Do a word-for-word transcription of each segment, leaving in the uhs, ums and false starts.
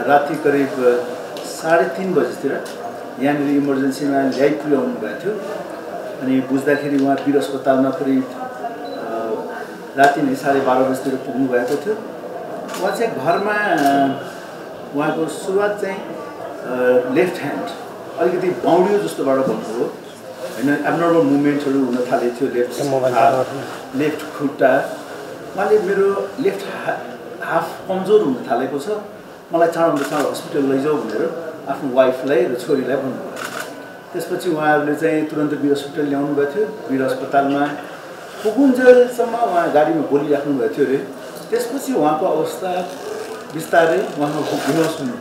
राति करिब साढे तीन बजेतिर यहाँनिर इमर्जेन्सीमा ल्याइ पुर्याउनु भएको थियो अनि बुझ्दाखेरि उहाँ वीर अस्पतालमा करिब राति नै साढे बाह्र बजेतिर पुग्नु भएको थियो। उहाँ चाहिँ घरमा उहाँको सुरुवात चाहिँ लेफ्ट ह्यान्ड अलिकति बाउडियो जस्तोबाट भन्नुभयो होइन, एब्नर्मल मुभमेन्टहरू हुन थालेको थियो लेफ्ट लेफ्ट खुट्टा। उहाँले मेरो लेफ्ट हाफ कमजोर हुन थालेको छ, मलाई चाँडोभन्दा चाँडो हस्पिटल लैजाऊ भनेर आफ्नो वाइफलाई र छोरीलाई भन्नुभयो। त्यसपछि उहाँहरूले चाहिँ तुरन्त वीर अस्पताल ल्याउनु भएको थियो। वीर अस्पतालमा पुगुन्जेलसम्म उहाँ गाडीमा बोलिराख्नु भएको थियो अरे। त्यसपछि उहाँको अवस्था बिस्तारै उहाँको बेहोस हुनु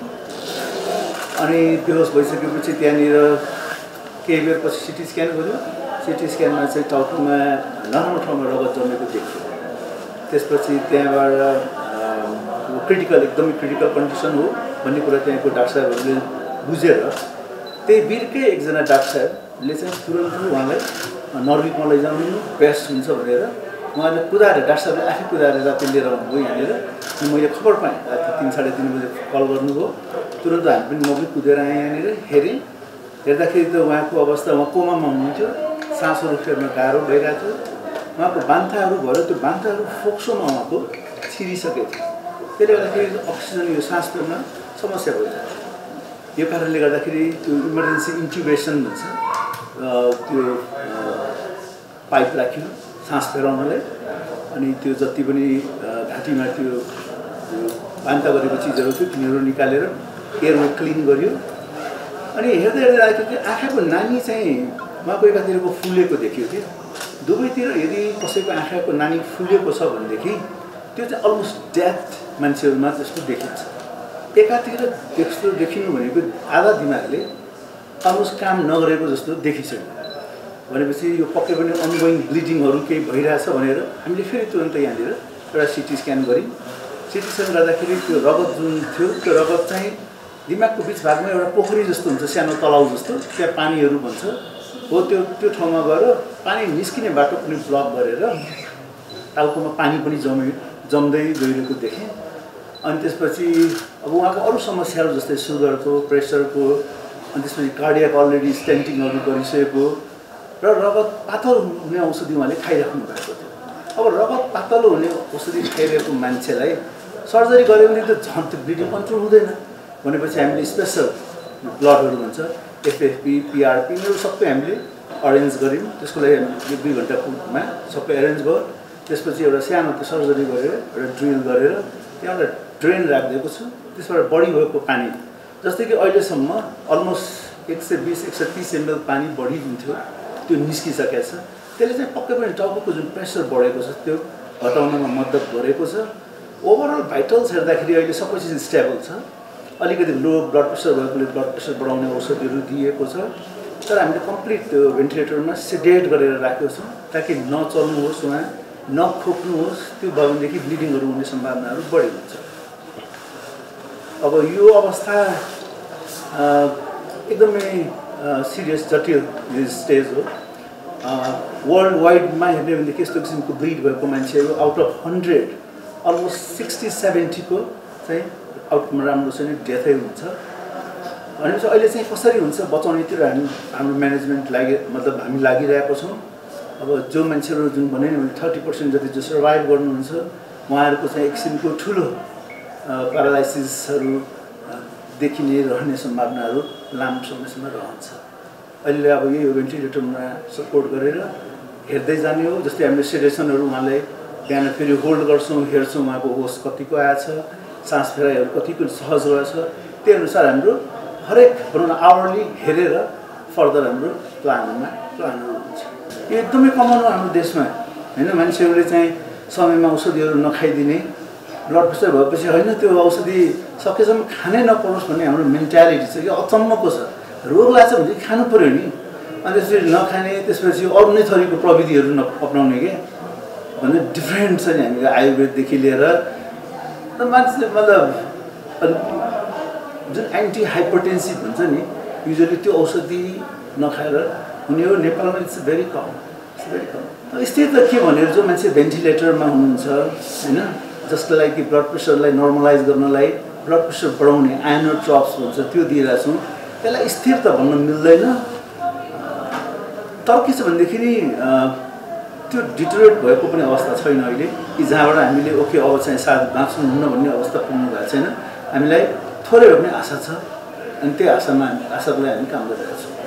अनि बेहोस भइसकेपछि त्यहाँनिर केही बेर पछि सिटी स्क्यान गर्यो। सिटी स्क्यानमा चाहिँ टाउकोमा नराम्रो ठाउँमा रगत जमेको देखियो। त्यसपछि त्यहाँबाट क्रिटिकल एकदमै क्रिटिकल कन्डिसन हो भन्ने कुरा त्यहाँको डाक्टर साहबहरूले बुझेर त्यही वीरकै एकजना डाक्टर साहबले चाहिँ तुरन्त उहाँलाई नर्विकमा लैजाउनु बेस्ट हुन्छ भनेर उहाँले कुदाएर डाक्टर साहबले आफै कुदाएर राति लिएर आउनुभयो यहाँनिर। अनि मैले खबर पाएँ राति तिन साढे तिन बजे कल गर्नुभयो। तुरन्त हामी पनि म पनि कुदेर आएँ यहाँनिर हेरेँ। हेर्दाखेरि त उहाँको अवस्था उहाँ कोमामा हुनुहुन्थ्यो, सासहरू फेर्न गाह्रो भइरहेको थियो। उहाँको बान्थाहरू भयो, त्यो बान्थाहरू फोक्सोमा उहाँको छिरिसकेको थियो। त्यसले गर्दाखेरि अक्सिजन यो सास फेर्न समस्या भइरहेको थियो। यो कारणले गर्दाखेरि त्यो इमर्जेन्सी इन्ट्युबेसन भन्छ, त्यो पाइप राख्यो सास फेराउनलाई। अनि त्यो जति पनि घाँटीमा त्यो बान्ता गरेको चिजहरू थियो तिनीहरू निकालेर एयरवे क्लिन गरियो। अनि हेर्दै हेर्दै आएको थियो आँखाको नानी चाहिँ उहाँको एकातिरको फुलेको देखियो थियो। दुवैतिर यदि कसैको आँखाको नानी फुलेको छ भनेदेखि त्यो चाहिँ अलमोस्ट डेथ मान्छेहरूमा जस्तो देखिन्छ। एकातिर त्यस्तो देखिनु भनेको आधा दिमागले अलमोस्ट काम नगरेको जस्तो देखिसक्यो भनेपछि यो पक्कै पनि अनगोइङ ब्लिडिङहरू केही भइरहेछ भनेर हामीले फेरि तुरन्त यहाँनिर एउटा सिटी स्क्यान गऱ्यौँ। सिटी स्क्यान गर्दाखेरि त्यो रगत जुन थियो त्यो रगत चाहिँ दिमागको बिच भागमा एउटा पोखरी जस्तो हुन्छ, सानो तलाउ जस्तो, त्यहाँ पानीहरू भन्छ हो। त्यो त्यो ठाउँमा गएर पानी निस्किने बाटो पनि ब्लक गरेर टाउकोमा पानी पनि जम्यो जम्दै गइरहेको देखेँ। अनि त्यसपछि अब उहाँको अरू समस्याहरू जस्तै सुगरको, प्रेसरको, अनि त्यसपछि कार्डियाक अलरेडी स्टेन्टिङहरू गरिसकेको र रगत पातलो हुने औषधि उहाँले खाइराख्नु भएको थियो। अब रगत पातलो हुने औषधि खाइरहेको मान्छेलाई सर्जरी गऱ्यो भने त झन् त्यो ब्लिडिङ कन्ट्रोल हुँदैन भनेपछि हामीले स्पेसल ब्लडहरू भन्छ एफएफपी, पिआरपीहरू सबै हामीले अरेन्ज गऱ्यौँ। त्यसको लागि हामीले दुई घन्टामा सबै एरेन्ज भयो। त्यसपछि एउटा सानो त्यो सर्जरी गरेर एउटा ड्रिल गरेर त्यहाँ एउटा ड्रेन राखिदिएको छु। त्यसबाट बढी भएको पानी जस्तै कि अहिलेसम्म अलमोस्ट एक सय बिस एक सय तिस एमएल पानी बढी जुन थियो त्यो निस्किसकेको छ। त्यसले चाहिँ पक्कै पनि टाउको जुन प्रेसर बढेको छ त्यो घटाउनमा मद्दत गरेको छ। ओभरअल भाइटल्स हेर्दाखेरि अहिले सबै चिज स्टेबल छ। अलिकति लो ब्लड प्रेसर भएकोले ब्लड प्रेसर बढाउने औषधिहरू दिएको छ, तर हामीले कम्प्लिट त्यो भेन्टिलेटरमा सेडेट गरेर राखेको छौँ ताकि नचल्नुहोस्, उहाँ नखोक्नुहोस्। त्यो भयो भनेदेखि ब्लिडिङहरू हुने सम्भावनाहरू बढी हुन्छ। अब यो अवस्था एकदमै सिरियस जटिल स्टेज हो। वर्ल्ड वाइडमा हेर्ने भनेदेखि यस्तो किसिमको ब्लिड भएको मान्छेहरू out of hundred almost sixty सेभेन्टीको चाहिँ आउटकम राम्रो छैन, डेथै हुन्छ। भनेपछि अहिले चाहिँ कसरी हुन्छ बचाउनेतिर हामी हाम्रो म्यानेजमेन्ट लागि मतलब हामी लागिरहेको छौँ। अब जो मान्छेहरू जुन भने नि थर्टी पर्सेन्ट जति जो सर्भाइभ गर्नुहुन्छ उहाँहरूको चाहिँ एक किसिमको ठुलो प्यारालाइसिसहरू देखिने रहने सम्भावनाहरू लामो समयसम्म रहन्छ। अहिले अब यही भेन्टिलेटरमा सपोर्ट गरेर हेर्दै जाने हो। जस्तै हामीले सेडेसनहरू उहाँलाई बिहान फेरि होल्ड गर्छौँ, हेर्छौँ उहाँको होस कतिको आएछ, सास फेराइहरू कतिको सहज रहेछ, त्यही अनुसार हाम्रो हरेक भनौँ न आवरली हेरेर फर्दर हाम्रो प्लानमा प्लानहरू हुन्छ। यो एकदमै कमन हो हाम्रो देशमा होइन। मान्छेहरूले चाहिँ समयमा औषधिहरू नखाइदिने, ब्लड प्रेसर भएपछि होइन त्यो औषधि सकेसम्म खानै नपरोस् भन्ने हाम्रो मेन्टालिटी छ कि अचम्मको छ। रोग लाग्छ भने खानु पऱ्यो नि, अनि त्यसपछि नखाने, त्यसपछि अरू नै थरीको प्रविधिहरू न अपनाउने के भन्ने डिफ्रेन्ट छ नि हामीले आयुर्वेददेखि लिएर मान्छेले मतलब जुन एन्टी हाइपरटेन्सिभ भन्छ नि युजली त्यो औषधि नखाएर हुने हो। नेपालमा it's very common, it's very common. स्थिति त के भनेर जो मान्छे भेन्टिलेटरमा हुनुहुन्छ होइन, जसको लागि ब्लड प्रेसरलाई नर्मलाइज गर्नलाई ब्लड प्रेसर बढाउने आयनर ड्रप्स भन्छ त्यो दिइरहेको छौँ। त्यसलाई स्थिर त भन्न मिल्दैन, तर के छ भनेदेखि नि त्यो डिटोरेट भएको पनि अवस्था छैन अहिले, कि जहाँबाट हामीले ओके अब चाहिँ सायद बाँच्नुहुन्न भन्ने अवस्था पुग्नु भएको छैन। हामीलाई थोरै भए पनि आशा छ, अनि त्यही आशामा आशाको लागि हामी काम गरिरहेका छौँ।